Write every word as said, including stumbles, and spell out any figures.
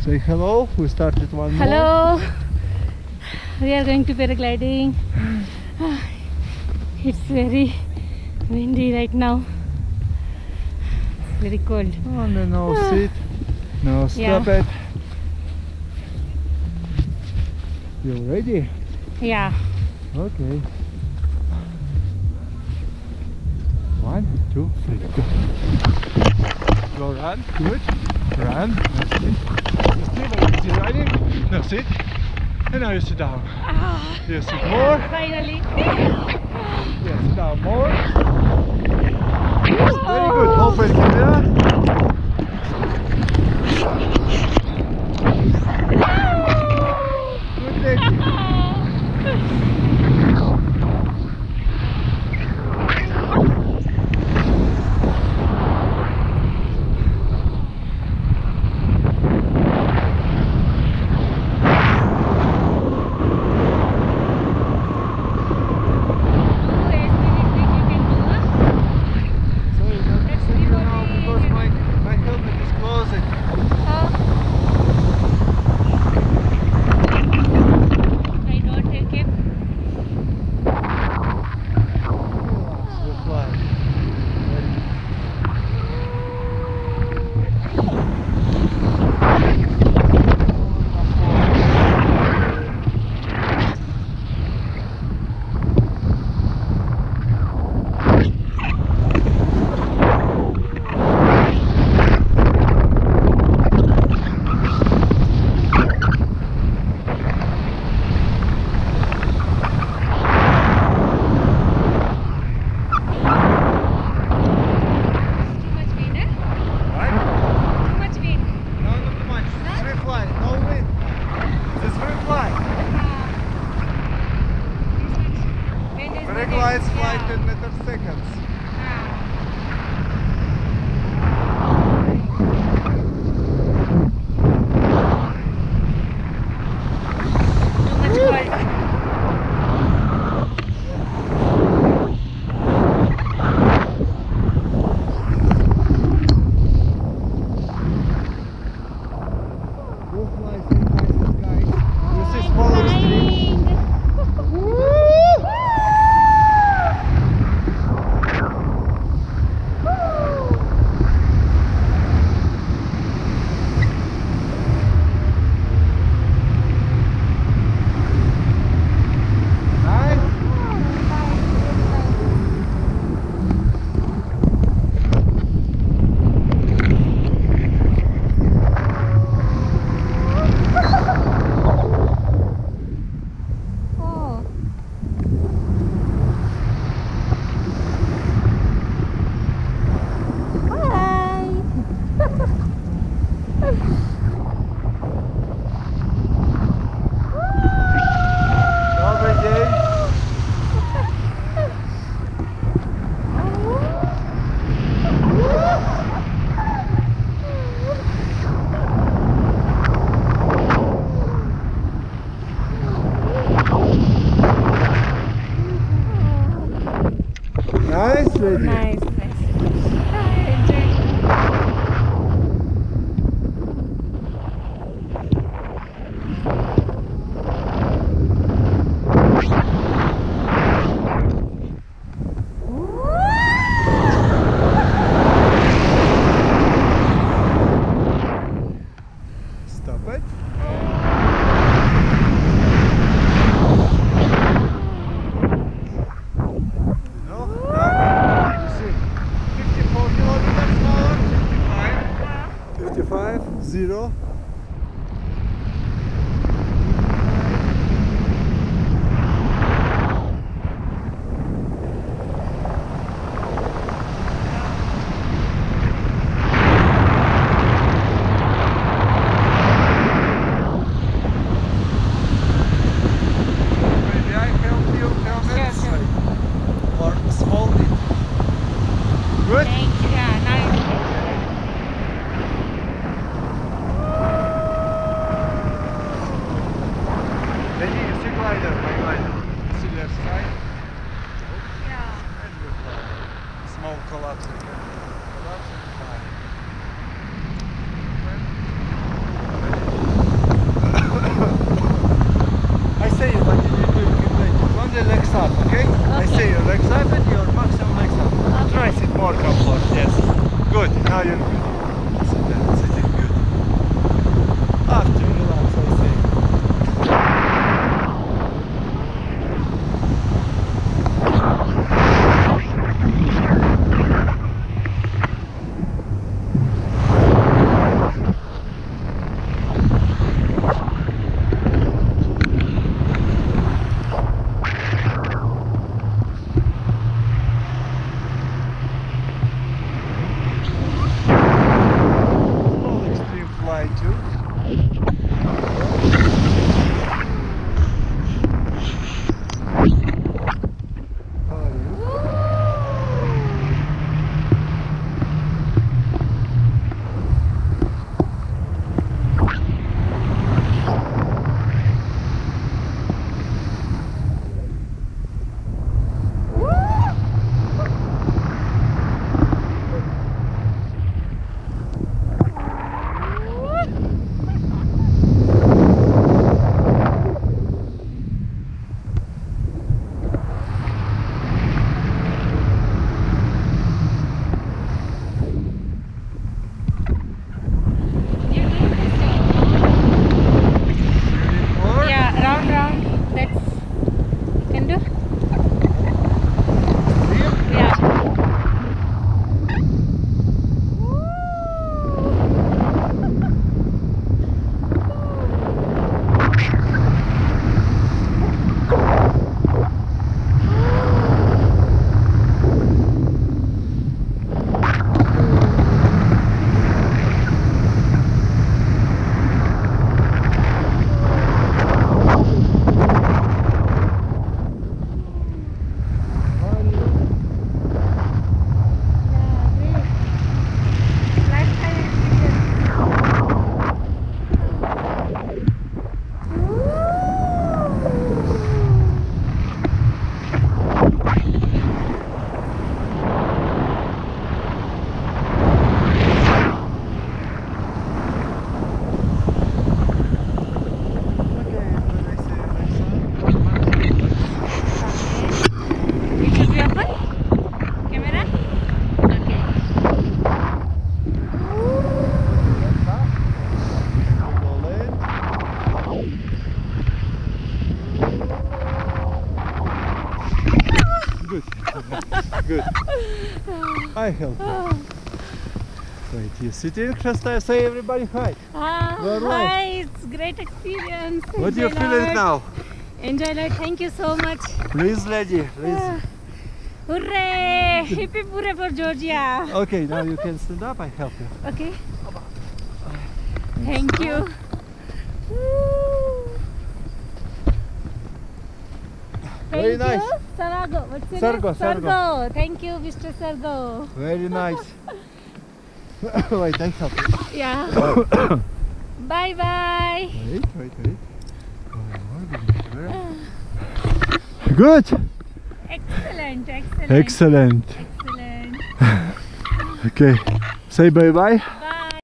Say hello. We started one more. Hello. We are going to paragliding. It's very windy right now. It's very cold. Oh, no, no, sit. No, stop Yeah. it. You ready? Yeah. Okay. One, two, three, go. Go run, good. Run, now sit. Stay very easy running. Now sit. And now you sit down. Ah, You sit more. finally. Yeah, sit down more. Yes, very good. Open camera. Good lady. Flies fly ten meters seconds. Nice, lady. Nice, nice. I enjoyed. Stop it. No, now you see fifty-four kilometers an hour, fifty-five, fifty-five, zero. Maybe I help you help it. Sure, sure. Or small bit. Good? Thank you. Yeah, nice. Good. I help you. Wait, you sit in, Krista, say everybody hi. Ah, Well, hi, right. it's great experience. What do you Enjoy feeling lot. now? Enjoy lot. Thank you so much. Please, lady, please. Ah, hooray! Hip hip hooray for Georgia. Okay, now you can stand up, I help you. Okay. Thank you. Woo. Thank Very nice. you. Sargo. What's your Sargo, name? Sargo. Sargo. Thank you, Mister Sargo. Very nice. Wait, I help you. Yeah. Bye bye. Wait, wait, wait. Good. Excellent, excellent. Excellent. Excellent. Okay. Say bye bye.